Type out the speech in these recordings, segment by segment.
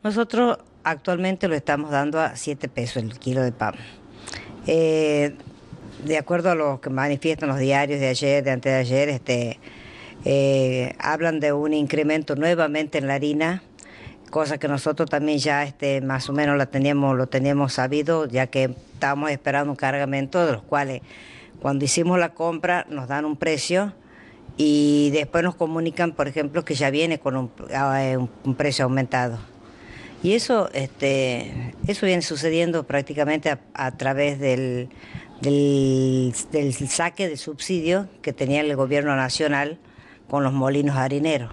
Nosotros actualmente lo estamos dando a 7 pesos el kilo de pan. Eh, de acuerdo a lo que manifiestan los diarios de ayer, de antes de ayer, hablan de un incremento nuevamente en la harina, cosa que nosotros también ya más o menos lo teníamos sabido, ya que estábamos esperando un cargamento, de los cuales cuando hicimos la compra nos dan un precio y después nos comunican, por ejemplo, que ya viene con un precio aumentado. Y eso viene sucediendo prácticamente a través del saque de subsidio que tenía el gobierno nacional con los molinos harineros.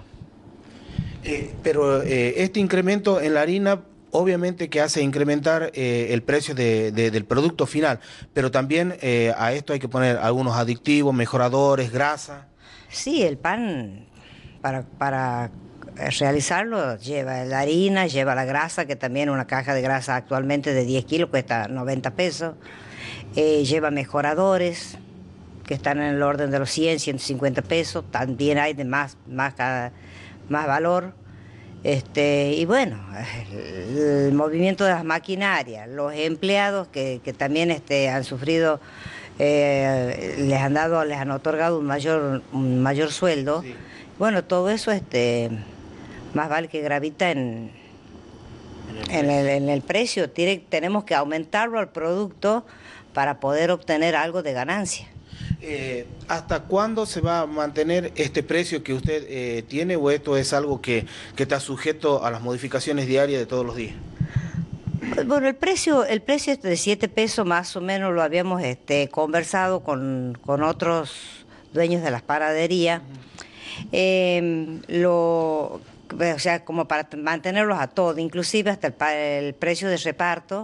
Pero este incremento en la harina obviamente que hace incrementar el precio del producto final, pero también a esto hay que poner algunos aditivos, mejoradores, grasa. Sí, el pan para realizarlo lleva la harina, lleva la grasa, que también una caja de grasa actualmente de 10 kilos cuesta 90 pesos, lleva mejoradores que están en el orden de los 100, 150 pesos, también hay de más valor. Y bueno, el movimiento de las maquinarias, los empleados que también han sufrido, les han otorgado un mayor sueldo. Sí. Bueno, todo eso más vale que gravita en el precio. Tenemos que aumentarlo al producto para poder obtener algo de ganancia. ¿Hasta cuándo se va a mantener este precio que usted tiene, o esto es algo que está sujeto a las modificaciones diarias de todos los días? Bueno, el precio de 7 pesos más o menos lo habíamos conversado con otros dueños de las panaderías. O sea, como para mantenerlos a todos, inclusive hasta el precio de reparto,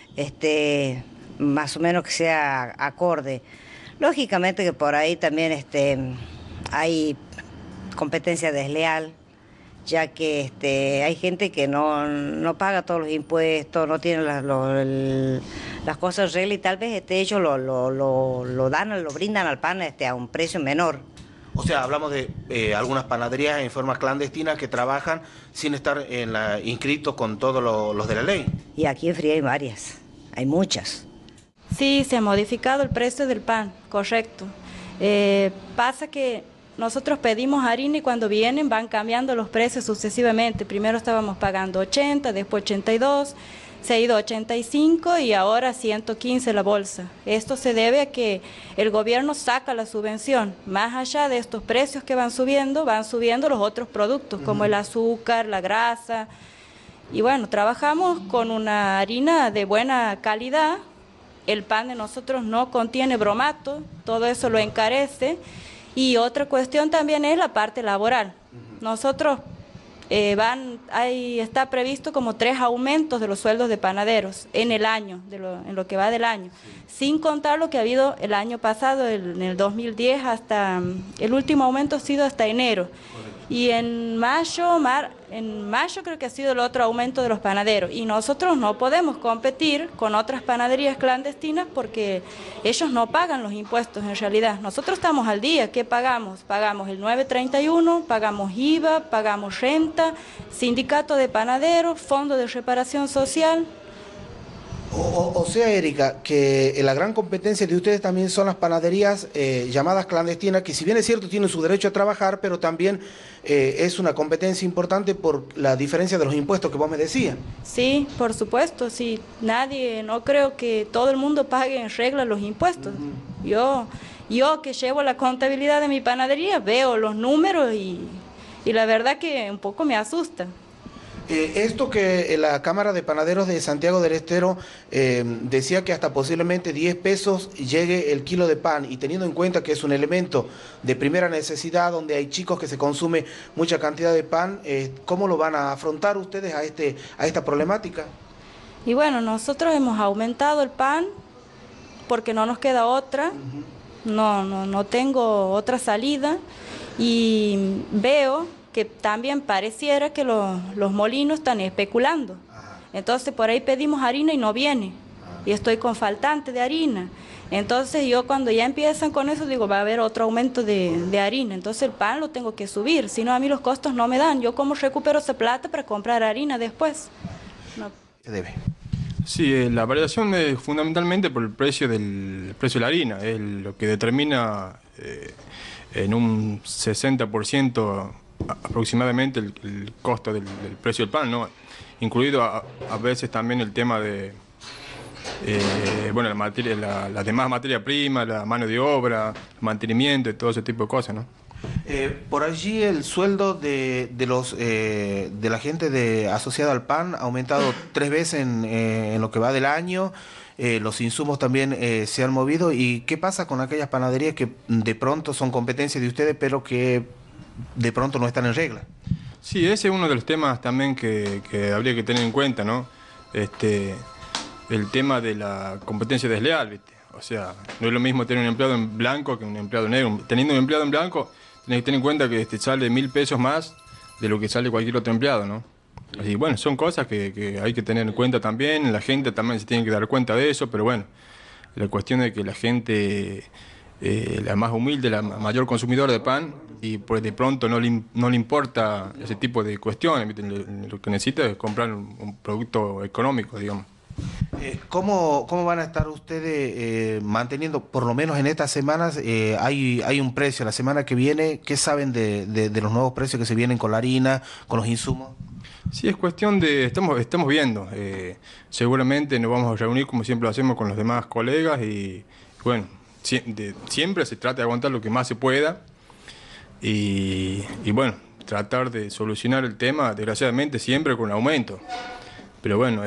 más o menos que sea acorde. Lógicamente que por ahí también hay competencia desleal, ya que hay gente que no paga todos los impuestos, no tiene las cosas en regla, y tal vez ellos lo brindan al pan a un precio menor. O sea, hablamos de algunas panaderías en forma clandestina que trabajan sin estar inscritos con todos los de la ley. Y aquí en Fría hay varias, hay muchas. Sí, se ha modificado el precio del pan, correcto. Pasa que nosotros pedimos harina y cuando vienen van cambiando los precios sucesivamente. Primero estábamos pagando 80, después 82, se ha ido a 85 y ahora 115 la bolsa. Esto se debe a que el gobierno saca la subvención. Más allá de estos precios que van subiendo los otros productos, como el azúcar, la grasa. Y bueno, trabajamos con una harina de buena calidad. El pan de nosotros no contiene bromato, todo eso lo encarece. Y otra cuestión también es la parte laboral. Nosotros está previsto como 3 aumentos de los sueldos de panaderos en el año, en lo que va del año, sin contar lo que ha habido el año pasado, en el 2010, hasta el último aumento ha sido hasta enero. Y en mayo creo que ha sido el otro aumento de los panaderos. Y nosotros no podemos competir con otras panaderías clandestinas porque ellos no pagan los impuestos en realidad. Nosotros estamos al día. ¿Qué pagamos? Pagamos el 931, pagamos IVA, pagamos renta, sindicato de panaderos, fondo de reparación social. O sea, Erika, que la gran competencia de ustedes también son las panaderías llamadas clandestinas, que si bien es cierto tienen su derecho a trabajar, pero también es una competencia importante por la diferencia de los impuestos que vos me decías. Sí, por supuesto, sí. No creo que todo el mundo pague en regla los impuestos. Yo que llevo la contabilidad de mi panadería, veo los números y la verdad que un poco me asusta. Esto que la Cámara de Panaderos de Santiago del Estero decía que hasta posiblemente 10 pesos llegue el kilo de pan, y teniendo en cuenta que es un elemento de primera necesidad donde hay chicos que se consume mucha cantidad de pan, ¿cómo lo van a afrontar ustedes a esta problemática? Y bueno, nosotros hemos aumentado el pan porque no nos queda otra, no tengo otra salida, y veo que también pareciera que los molinos están especulando. Entonces por ahí pedimos harina y no viene, y estoy con faltante de harina. Entonces yo cuando ya empiezan con eso digo, va a haber otro aumento de harina, entonces el pan lo tengo que subir, si no a mí los costos no me dan. Yo cómo recupero esa plata para comprar harina después. No. Se debe. Sí, la variación es fundamentalmente por el precio de la harina, es lo que determina en un 60% aproximadamente el costo del precio del pan, ¿no? Incluido a veces también el tema de la demás materia prima, la mano de obra, el mantenimiento y todo ese tipo de cosas, ¿no? Por allí el sueldo de la gente asociada al pan ha aumentado 3 veces en lo que va del año. Los insumos también se han movido. ¿Y qué pasa con aquellas panaderías que de pronto son competencia de ustedes, pero que de pronto no están en regla? Sí, ese es uno de los temas también que habría que tener en cuenta, ¿no? El tema de la competencia desleal, ¿viste? O sea, no es lo mismo tener un empleado en blanco que un empleado en negro. Teniendo un empleado en blanco, tenés que tener en cuenta que sale 1.000 pesos más de lo que sale cualquier otro empleado, ¿no? Y bueno, son cosas que hay que tener en cuenta también. La gente también se tiene que dar cuenta de eso, pero bueno, la cuestión es que la gente, la más humilde, la mayor consumidora de pan, y pues de pronto no le importa ese tipo de cuestiones, ¿viste? Lo que necesita es comprar un producto económico, digamos. ¿Cómo van a estar ustedes manteniendo, por lo menos en estas semanas, hay un precio la semana que viene? ¿Qué saben de los nuevos precios que se vienen con la harina, con los insumos? Sí, es cuestión de, estamos viendo, seguramente nos vamos a reunir como siempre lo hacemos con los demás colegas y bueno, siempre se trata de aguantar lo que más se pueda y bueno, tratar de solucionar el tema, desgraciadamente siempre con aumento, pero bueno,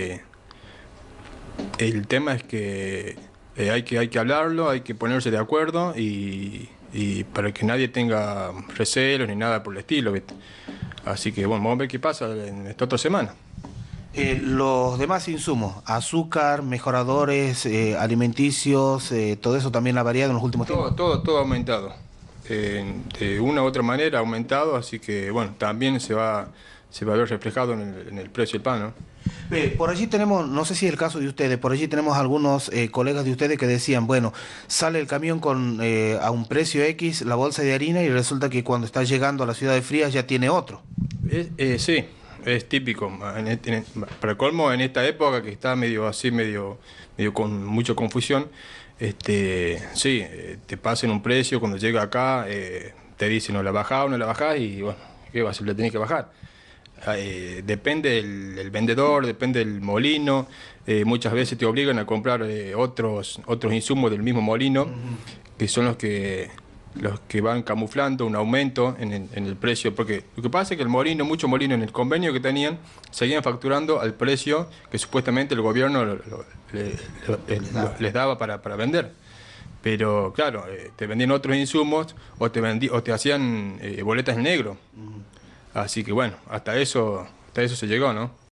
el tema es que hay que hablarlo, hay que ponerse de acuerdo y para que nadie tenga recelos ni nada por el estilo, ¿viste? Así que bueno, vamos a ver qué pasa en esta otra semana. Los demás insumos, azúcar, mejoradores, alimenticios, todo eso también ha variado en los últimos tiempos. Todo ha aumentado. De una u otra manera ha aumentado, así que bueno, también se va a ver reflejado en el precio del pan, ¿no? Por allí tenemos, no sé si es el caso de ustedes, por allí tenemos algunos colegas de ustedes que decían, bueno, sale el camión a un precio X, la bolsa de harina, y resulta que cuando está llegando a la ciudad de Frías ya tiene otro. Sí, es típico. Para colmo, en esta época que está medio con mucha confusión, sí, te pasan un precio, cuando llega acá, te dicen no la bajás o no la bajás, y bueno, ¿qué va a hacer? La tenés que bajar. Depende del vendedor, depende del molino, muchas veces te obligan a comprar otros insumos del mismo molino, que son los que van camuflando un aumento en el precio, porque lo que pasa es que muchos molinos en el convenio que tenían seguían facturando al precio que supuestamente el gobierno les daba para vender. Pero claro, te vendían otros insumos o te hacían boletas en negro. Así que bueno, hasta eso se llegó, ¿no?